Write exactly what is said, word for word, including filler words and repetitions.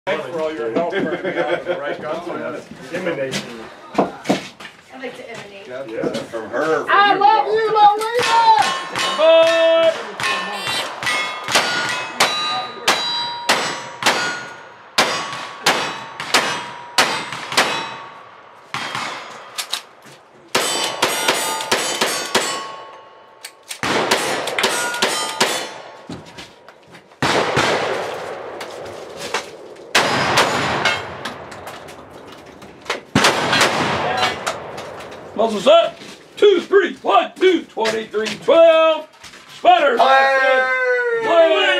Thanks for all your help bringing me out with the right guns on that. Emanation. I like to emanate. Yeah, from her. From I you, love bro. you, Lolita! Boy! Muzzles up. Two, three, one, two, twenty-three, twelve. Spider. Play. Play.